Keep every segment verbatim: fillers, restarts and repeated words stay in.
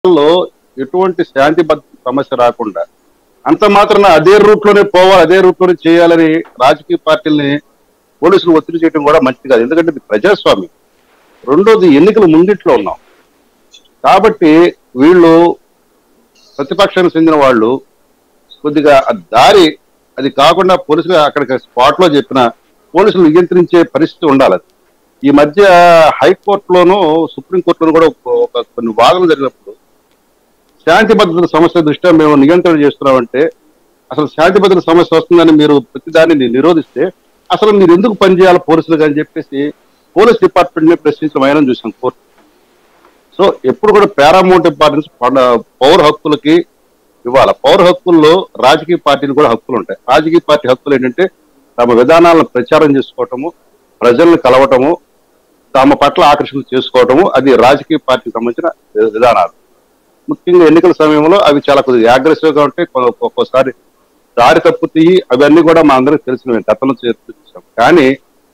లో ఎటువంటి శాంతి భద్రత సమస్య రాకుండా అంత మాత్రాన అదే రూట్ లోనే పోవాలి, అదే రూట్ లోనే చేయాలని రాజకీయ పార్టీల్ని పోలీసులు ఒత్తిడి చేయడం కూడా మంచిది కాదు. ఎందుకంటే ఇది ప్రజాస్వామ్యం. రెండోది, ఎన్నికలు ముంగిట్లో ఉన్నాం కాబట్టి వీళ్ళు ప్రతిపక్షానికి చెందిన వాళ్ళు కొద్దిగా దారి అది కాకుండా పోలీసులు అక్కడికి స్పాట్ లో చెప్పిన పోలీసులు నియంత్రించే పరిస్థితి ఉండాలి. ఈ మధ్య హైకోర్టులోనూ సుప్రీంకోర్టులోనూ కూడా ఒక కొన్ని వాదనలు జరిగినప్పుడు శాంతి భద్రత సమస్య దృష్ట్యా మేము నియంత్రణ చేస్తున్నామంటే అసలు శాంతి భద్రత సమస్య వస్తుందని మీరు ప్రతిదాన్ని నిరోధిస్తే అసలు మీరు ఎందుకు పనిచేయాలి పోలీసులు అని చెప్పేసి పోలీస్ డిపార్ట్మెంట్ ని ప్రశ్నించడం చూసాం కోర్టు. సో ఎప్పుడు కూడా పారామౌంట్ ఇంపార్టెన్స్ పౌర హక్కులకి ఇవ్వాలి. పౌర హక్కుల్లో రాజకీయ పార్టీలు కూడా హక్కులు ఉంటాయి. రాజకీయ పార్టీ హక్కులు ఏంటంటే తమ విధానాలను ప్రచారం చేసుకోవటము, ప్రజలను కలవటము, తమ పట్ల ఆకర్షణ చేసుకోవటము, అది రాజకీయ పార్టీకి సంబంధించిన విధానాలు. ముఖ్యంగా ఎన్నికల సమయంలో అవి చాలా కొద్దిగా అగ్రెసివ్ గా ఉంటాయి, ఒక్కోసారి దారి తప్పుతాయి. అవన్నీ కూడా మా అందరికి తెలిసినవి, గతంలో చూసాం. కానీ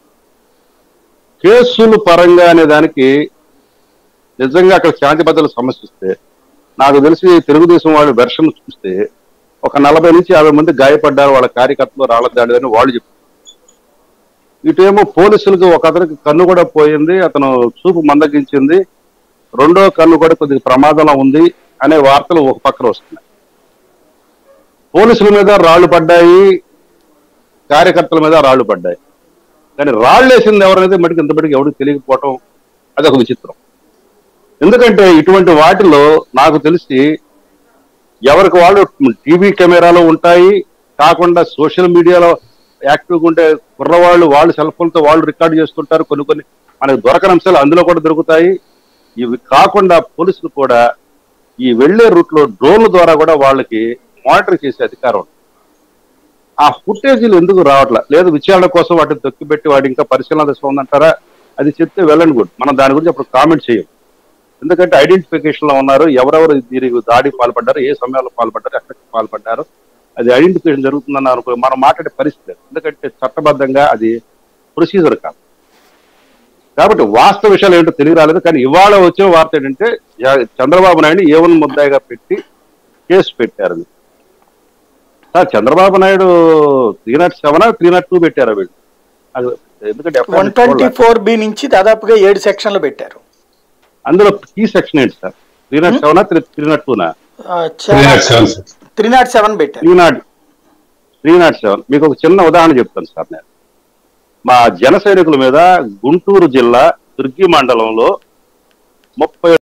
కేసులు పరంగా అనే దానికి నిజంగా అక్కడ శాంతి భద్రతల సమస్య వస్తే నాకు తెలిసి తెలుగుదేశం వాళ్ళు వెర్షన్ చూస్తే ఒక నలభై నుంచి యాభై మంది గాయపడ్డారు, వాళ్ళ కార్యకర్తలు రాళ్ల దాడి అని వాళ్ళు చెప్పారు. ఇటేమో పోలీసులకు ఒక అతనికి కన్ను కూడా పోయింది, అతను చూపు మందగించింది, రెండో కన్ను కూడా కొద్దిగా ప్రమాదంలో ఉంది అనే వార్తలు ఒక పక్కన వస్తున్నాయి. పోలీసుల మీద రాళ్లు పడ్డాయి, కార్యకర్తల మీద రాళ్లు పడ్డాయి. కానీ రాళ్ళు వేసింది ఎవరైతే మటుకు ఇంతబడికి ఎవరికి తెలియకపోవటం అది ఒక విచిత్రం. ఎందుకంటే ఇటువంటి వాటిలో నాకు తెలిసి ఎవరికి వాళ్ళు టీవీ కెమెరాలో ఉంటాయి, కాకుండా సోషల్ మీడియాలో యాక్టివ్గా ఉంటే కుర్రవాళ్ళు వాళ్ళు సెల్ ఫోన్తో వాళ్ళు రికార్డు చేస్తుంటారు. కొన్ని కొన్ని మనకు దొరకని అంశాలు అందులో కూడా దొరుకుతాయి. ఇవి కాకుండా పోలీసులు కూడా ఈ వెళ్లే రూట్ లో డ్రోన్ల ద్వారా కూడా వాళ్ళకి మానిటర్ చేసే అధికారం ఉంది. ఆ ఫుటేజీలు ఎందుకు రావట్లా? లేదు విచారణ కోసం వాటిని తొక్కిపెట్టి వాటి ఇంకా పరిశీలన దశలో ఉందంటారా? అది చెప్తే వెళ్ళండి గుడ్, మనం దాని గురించి అప్పుడు కామెంట్ చేయం. ఎందుకంటే ఐడెంటిఫికేషన్ లో ఉన్నారు, ఎవరెవరు దీనికి దాడికి పాల్పడ్డారు, ఏ సమయంలో పాల్పడ్డారు, ఎక్కడికి పాల్పడ్డారు, అది ఐడెంటిఫికేషన్ జరుగుతుందని అనుకో మనం మాట్లాడే పరిస్థితి. ఎందుకంటే చట్టబద్ధంగా అది ప్రొసీజర్ కాదు. కాబట్టి వాస్తవ విషయాలు ఏంటో తెలియ రాలేదు. కానీ ఇవాళ వచ్చే వార్త ఏంటంటే చంద్రబాబు నాయుడు ఏవన్ ముద్దాయిగా పెట్టి కేసు పెట్టారు. Sir Chandrababu Naidu three not seven three not two పెట్టారా వీళ్ళు? ఎందుకంటే వన్ ట్వంటీ ఫోర్ బి నుంచి దాదాపుగా ఏడు సెక్షన్లు పెట్టారు. అందులో ఈ సెక్షన్ ఏంటి సార్? Three not seven three not టూనా? త్రీ నాట్ సెవెన్ పెట్టారు. Three not three not seven మీకు ఒక చిన్న ఉదాహరణ చెప్తాను సార్. నేను మా జన సైనికుల మీద గుంటూరు జిల్లా దుర్గి మండలంలో ముప్పై